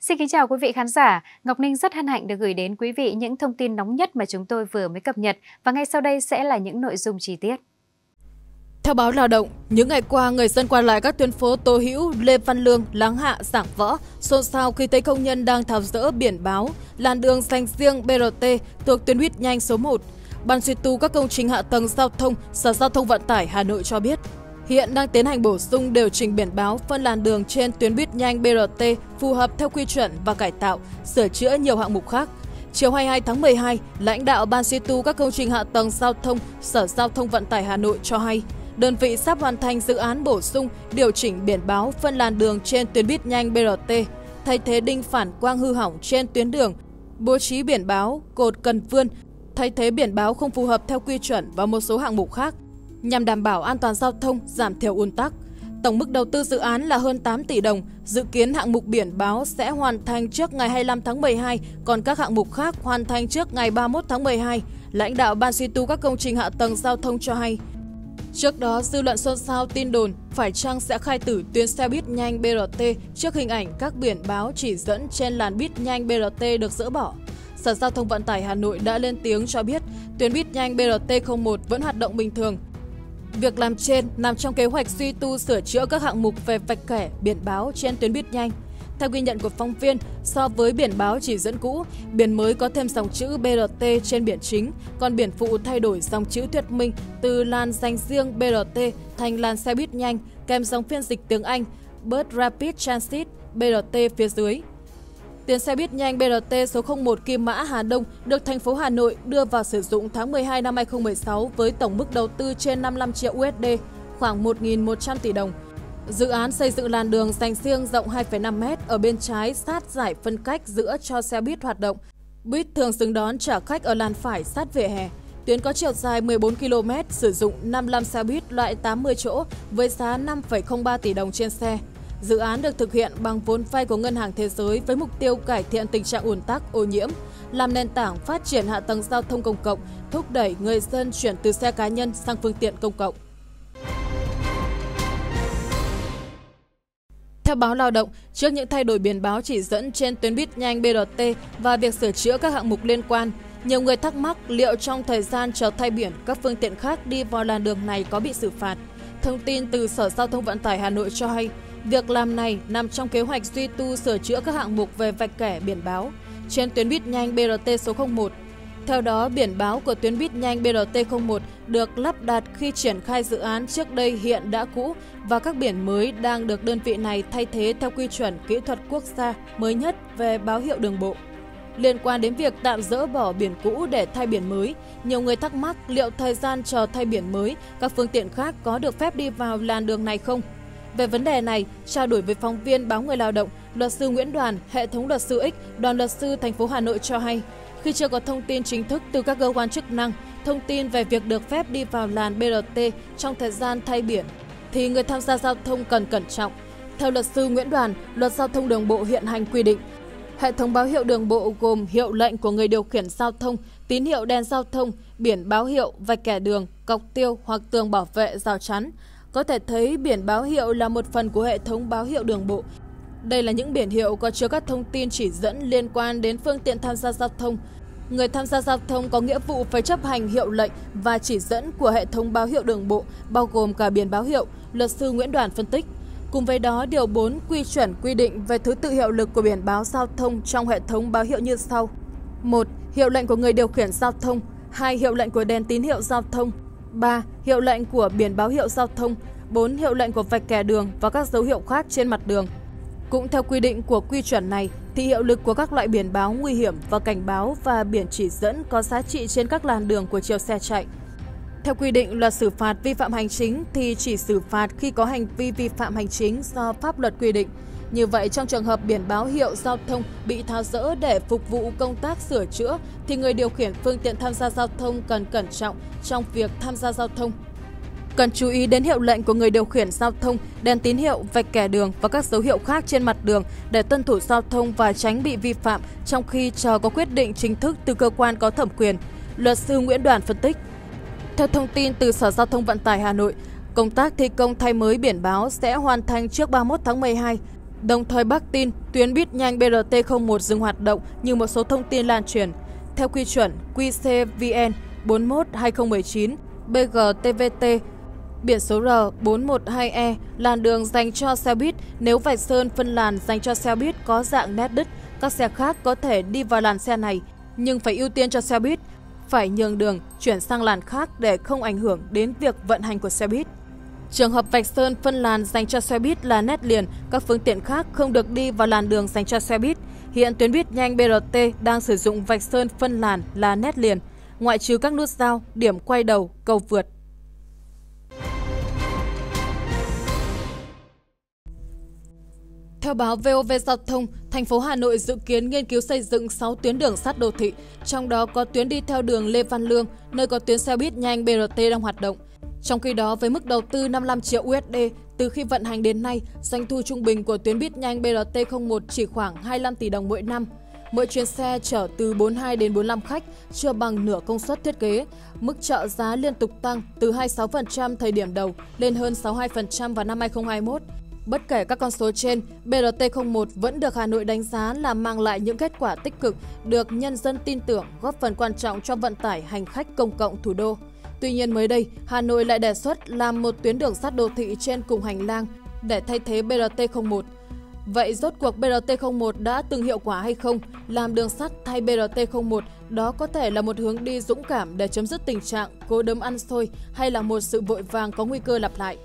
Xin kính chào quý vị khán giả. Ngọc Ninh rất hân hạnh được gửi đến quý vị những thông tin nóng nhất mà chúng tôi vừa mới cập nhật và ngay sau đây sẽ là những nội dung chi tiết. Theo báo Lao động, những ngày qua, người dân qua lại các tuyến phố Tô Hữu, Lê Văn Lương, Láng Hạ, Giảng Võ xôn xao khi thấy công nhân đang tháo dỡ biển báo làn đường dành riêng BRT thuộc tuyến buýt nhanh số 1. Ban duy tu các công trình hạ tầng giao thông, Sở Giao thông Vận tải Hà Nội cho biết, hiện đang tiến hành bổ sung điều chỉnh biển báo phân làn đường trên tuyến buýt nhanh BRT phù hợp theo quy chuẩn và cải tạo, sửa chữa nhiều hạng mục khác. Chiều 22 tháng 12, lãnh đạo Ban duy tu các công trình hạ tầng giao thông, Sở Giao thông Vận tải Hà Nội cho hay, đơn vị sắp hoàn thành dự án bổ sung điều chỉnh biển báo phân làn đường trên tuyến buýt nhanh BRT, thay thế đinh phản quang hư hỏng trên tuyến đường, bố trí biển báo cột cần vươn, thay thế biển báo không phù hợp theo quy chuẩn và một số hạng mục khác, nhằm đảm bảo an toàn giao thông, giảm thiểu ùn tắc. Tổng mức đầu tư dự án là hơn 8 tỷ đồng, dự kiến hạng mục biển báo sẽ hoàn thành trước ngày 25 tháng 12, còn các hạng mục khác hoàn thành trước ngày 31 tháng 12. Lãnh đạo Ban duy tu các công trình hạ tầng giao thông cho hay, trước đó, dư luận xôn xao tin đồn phải chăng sẽ khai tử tuyến xe buýt nhanh BRT trước hình ảnh các biển báo chỉ dẫn trên làn buýt nhanh BRT được dỡ bỏ. Sở Giao thông Vận tải Hà Nội đã lên tiếng cho biết tuyến buýt nhanh BRT01 vẫn hoạt động bình thường. Việc làm trên nằm trong kế hoạch duy tu sửa chữa các hạng mục về vạch kẻ biển báo trên tuyến buýt nhanh. Theo ghi nhận của phóng viên, so với biển báo chỉ dẫn cũ, biển mới có thêm dòng chữ BRT trên biển chính, còn biển phụ thay đổi dòng chữ thuyết minh từ làn dành riêng BRT thành làn xe buýt nhanh, kèm dòng phiên dịch tiếng Anh Bus Rapid Transit BRT phía dưới. Tuyến xe buýt nhanh BRT số 01 Kim Mã Hà Đông được thành phố Hà Nội đưa vào sử dụng tháng 12 năm 2016 với tổng mức đầu tư trên 55 triệu USD, khoảng 1.100 tỷ đồng. Dự án xây dựng làn đường dành riêng rộng 2,5 m ở bên trái sát giải phân cách giữa cho xe buýt hoạt động. Buýt thường dừng đón chở khách ở làn phải sát vỉa hè. Tuyến có chiều dài 14 km, sử dụng 55 xe buýt loại 80 chỗ với giá 5,03 tỷ đồng trên xe. Dự án được thực hiện bằng vốn vay của Ngân hàng Thế giới với mục tiêu cải thiện tình trạng ùn tắc, ô nhiễm, làm nền tảng phát triển hạ tầng giao thông công cộng, thúc đẩy người dân chuyển từ xe cá nhân sang phương tiện công cộng. Theo báo Lao động, trước những thay đổi biển báo chỉ dẫn trên tuyến buýt nhanh BRT và việc sửa chữa các hạng mục liên quan, nhiều người thắc mắc liệu trong thời gian chờ thay biển, các phương tiện khác đi vào làn đường này có bị xử phạt. Thông tin từ Sở Giao thông Vận tải Hà Nội cho hay, việc làm này nằm trong kế hoạch duy tu sửa chữa các hạng mục về vạch kẻ biển báo trên tuyến buýt nhanh BRT số 01. Theo đó, biển báo của tuyến buýt nhanh BRT01 được lắp đặt khi triển khai dự án trước đây hiện đã cũ và các biển mới đang được đơn vị này thay thế theo quy chuẩn kỹ thuật quốc gia mới nhất về báo hiệu đường bộ. Liên quan đến việc tạm dỡ bỏ biển cũ để thay biển mới, nhiều người thắc mắc liệu thời gian chờ thay biển mới, các phương tiện khác có được phép đi vào làn đường này không? Về vấn đề này, trao đổi với phóng viên báo Người Lao động, luật sư Nguyễn Đoàn, hệ thống luật sư X, đoàn luật sư thành phố Hà Nội cho hay, khi chưa có thông tin chính thức từ các cơ quan chức năng, thông tin về việc được phép đi vào làn BRT trong thời gian thay biển, thì người tham gia giao thông cần cẩn trọng. Theo luật sư Nguyễn Đoàn, luật giao thông đường bộ hiện hành quy định, hệ thống báo hiệu đường bộ gồm hiệu lệnh của người điều khiển giao thông, tín hiệu đèn giao thông, biển báo hiệu, vạch kẻ đường, cọc tiêu hoặc tường bảo vệ rào chắn. Có thể thấy biển báo hiệu là một phần của hệ thống báo hiệu đường bộ. Đây là những biển hiệu có chứa các thông tin chỉ dẫn liên quan đến phương tiện tham gia giao thông. Người tham gia giao thông có nghĩa vụ phải chấp hành hiệu lệnh và chỉ dẫn của hệ thống báo hiệu đường bộ, bao gồm cả biển báo hiệu, luật sư Nguyễn Đoàn phân tích. Cùng với đó, Điều 4 quy chuẩn quy định về thứ tự hiệu lực của biển báo giao thông trong hệ thống báo hiệu như sau. 1. Hiệu lệnh của người điều khiển giao thông. 2. Hiệu lệnh của đèn tín hiệu giao thông. 3. Hiệu lệnh của biển báo hiệu giao thông. 4. Hiệu lệnh của vạch kẻ đường và các dấu hiệu khác trên mặt đường. Cũng theo quy định của quy chuẩn này, thì hiệu lực của các loại biển báo nguy hiểm và cảnh báo và biển chỉ dẫn có giá trị trên các làn đường của chiều xe chạy. Theo quy định luật xử phạt vi phạm hành chính thì chỉ xử phạt khi có hành vi vi phạm hành chính do pháp luật quy định. Như vậy, trong trường hợp biển báo hiệu giao thông bị tháo dỡ để phục vụ công tác sửa chữa, thì người điều khiển phương tiện tham gia giao thông cần cẩn trọng trong việc tham gia giao thông. Cần chú ý đến hiệu lệnh của người điều khiển giao thông, đèn tín hiệu, vạch kẻ đường và các dấu hiệu khác trên mặt đường để tuân thủ giao thông và tránh bị vi phạm trong khi chờ có quyết định chính thức từ cơ quan có thẩm quyền. Luật sư Nguyễn Đoàn phân tích. Theo thông tin từ Sở Giao thông Vận tải Hà Nội, công tác thi công thay mới biển báo sẽ hoàn thành trước 31 tháng 12. Đồng thời Bắc tin tuyến buýt nhanh BRT01 dừng hoạt động như một số thông tin lan truyền. Theo quy chuẩn QCVN 41/2019 BGTVT, biển số R412E, làn đường dành cho xe buýt, nếu vạch sơn phân làn dành cho xe buýt có dạng nét đứt, các xe khác có thể đi vào làn xe này, nhưng phải ưu tiên cho xe buýt, phải nhường đường, chuyển sang làn khác để không ảnh hưởng đến việc vận hành của xe buýt. Trường hợp vạch sơn phân làn dành cho xe buýt là nét liền, các phương tiện khác không được đi vào làn đường dành cho xe buýt. Hiện tuyến buýt nhanh BRT đang sử dụng vạch sơn phân làn là nét liền, ngoại trừ các nút giao, điểm quay đầu, cầu vượt. Theo báo VOV Giao thông, thành phố Hà Nội dự kiến nghiên cứu xây dựng 6 tuyến đường sắt đô thị, trong đó có tuyến đi theo đường Lê Văn Lương, nơi có tuyến xe buýt nhanh BRT đang hoạt động. Trong khi đó, với mức đầu tư 55 triệu USD, từ khi vận hành đến nay, doanh thu trung bình của tuyến buýt nhanh BRT01 chỉ khoảng 25 tỷ đồng mỗi năm. Mỗi chuyến xe chở từ 42 đến 45 khách, chưa bằng nửa công suất thiết kế. Mức trợ giá liên tục tăng từ 26% thời điểm đầu lên hơn 62% vào năm 2021. Bất kể các con số trên, BRT01 vẫn được Hà Nội đánh giá là mang lại những kết quả tích cực, được nhân dân tin tưởng, góp phần quan trọng cho vận tải hành khách công cộng thủ đô. Tuy nhiên mới đây, Hà Nội lại đề xuất làm một tuyến đường sắt đô thị trên cùng hành lang để thay thế BRT01. Vậy rốt cuộc BRT01 đã từng hiệu quả hay không? Làm đường sắt thay BRT01 đó có thể là một hướng đi dũng cảm để chấm dứt tình trạng cố đấm ăn xôi hay là một sự vội vàng có nguy cơ lặp lại?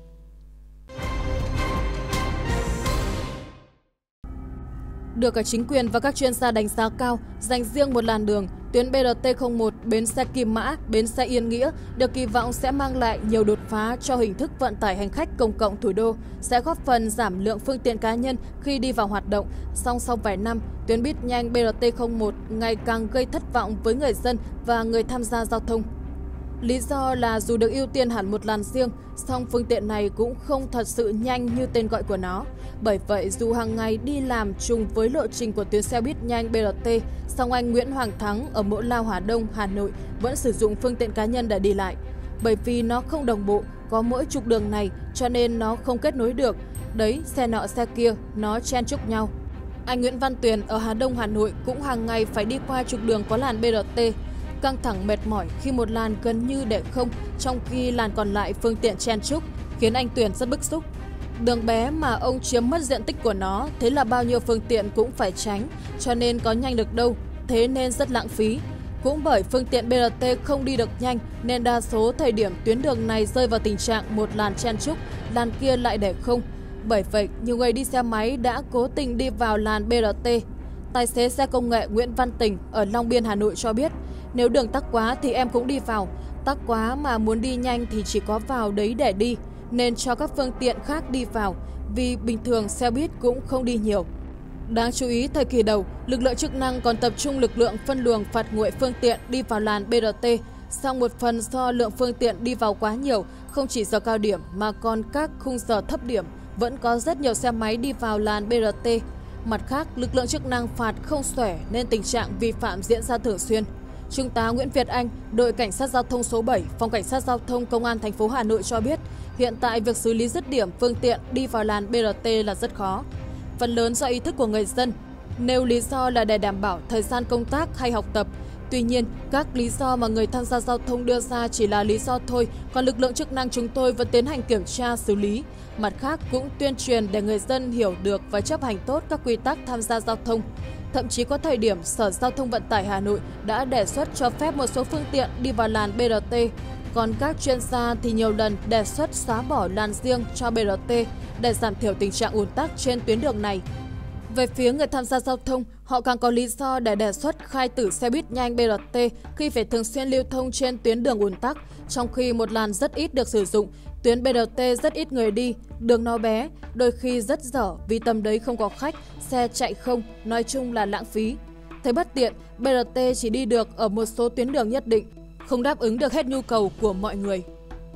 Được cả chính quyền và các chuyên gia đánh giá cao, dành riêng một làn đường, tuyến BRT01 bến xe Kim Mã, bến xe Yên Nghĩa được kỳ vọng sẽ mang lại nhiều đột phá cho hình thức vận tải hành khách công cộng thủ đô, sẽ góp phần giảm lượng phương tiện cá nhân khi đi vào hoạt động. Song sau vài năm, tuyến buýt nhanh BRT01 ngày càng gây thất vọng với người dân và người tham gia giao thông. Lý do là dù được ưu tiên hẳn một làn riêng, song phương tiện này cũng không thật sự nhanh như tên gọi của nó. Bởi vậy, dù hàng ngày đi làm trùng với lộ trình của tuyến xe buýt nhanh BRT, song anh Nguyễn Hoàng Thắng ở Mẫu Lao Hà Đông, Hà Nội vẫn sử dụng phương tiện cá nhân để đi lại. Bởi vì nó không đồng bộ, có mỗi trục đường này cho nên nó không kết nối được. Đấy, xe nọ xe kia, nó chen chúc nhau. Anh Nguyễn Văn Tuyền ở Hà Đông, Hà Nội cũng hàng ngày phải đi qua trục đường có làn BRT. Căng thẳng mệt mỏi khi một làn gần như để không, trong khi làn còn lại phương tiện chen chúc, khiến anh Tuyền rất bức xúc. Đường bé mà ông chiếm mất diện tích của nó, thế là bao nhiêu phương tiện cũng phải tránh, cho nên có nhanh được đâu, thế nên rất lãng phí. Cũng bởi phương tiện BRT không đi được nhanh nên đa số thời điểm tuyến đường này rơi vào tình trạng một làn chen chúc, làn kia lại để không. Bởi vậy, nhiều người đi xe máy đã cố tình đi vào làn BRT. Tài xế xe công nghệ Nguyễn Văn Tình ở Long Biên, Hà Nội cho biết, nếu đường tắc quá thì em cũng đi vào, tắc quá mà muốn đi nhanh thì chỉ có vào đấy để đi, nên cho các phương tiện khác đi vào, vì bình thường xe buýt cũng không đi nhiều. Đáng chú ý, thời kỳ đầu, lực lượng chức năng còn tập trung lực lượng phân luồng phạt nguội phương tiện đi vào làn BRT, song một phần do lượng phương tiện đi vào quá nhiều, không chỉ giờ cao điểm mà còn các khung giờ thấp điểm, vẫn có rất nhiều xe máy đi vào làn BRT. Mặt khác, lực lượng chức năng phạt không xuể nên tình trạng vi phạm diễn ra thường xuyên. Trung tá Nguyễn Việt Anh, đội cảnh sát giao thông số 7, phòng cảnh sát giao thông công an thành phố Hà Nội cho biết, hiện tại việc xử lý dứt điểm phương tiện đi vào làn BRT là rất khó. Phần lớn do ý thức của người dân, nêu lý do là để đảm bảo thời gian công tác hay học tập. Tuy nhiên, các lý do mà người tham gia giao thông đưa ra chỉ là lý do thôi, còn lực lượng chức năng chúng tôi vẫn tiến hành kiểm tra, xử lý. Mặt khác cũng tuyên truyền để người dân hiểu được và chấp hành tốt các quy tắc tham gia giao thông. Thậm chí có thời điểm Sở Giao thông Vận tải Hà Nội đã đề xuất cho phép một số phương tiện đi vào làn BRT. Còn các chuyên gia thì nhiều lần đề xuất xóa bỏ làn riêng cho BRT để giảm thiểu tình trạng ùn tắc trên tuyến đường này. Về phía người tham gia giao thông, họ càng có lý do để đề xuất khai tử xe buýt nhanh BRT khi phải thường xuyên lưu thông trên tuyến đường ùn tắc, trong khi một làn rất ít được sử dụng, tuyến BRT rất ít người đi, đường nó bé, đôi khi rất dở vì tầm đấy không có khách, xe chạy không, nói chung là lãng phí. Thấy bất tiện, BRT chỉ đi được ở một số tuyến đường nhất định, không đáp ứng được hết nhu cầu của mọi người.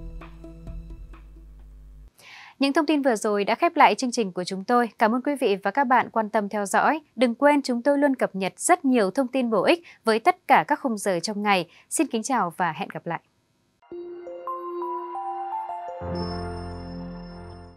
Những thông tin vừa rồi đã khép lại chương trình của chúng tôi. Cảm ơn quý vị và các bạn quan tâm theo dõi. Đừng quên chúng tôi luôn cập nhật rất nhiều thông tin bổ ích với tất cả các khung giờ trong ngày. Xin kính chào và hẹn gặp lại.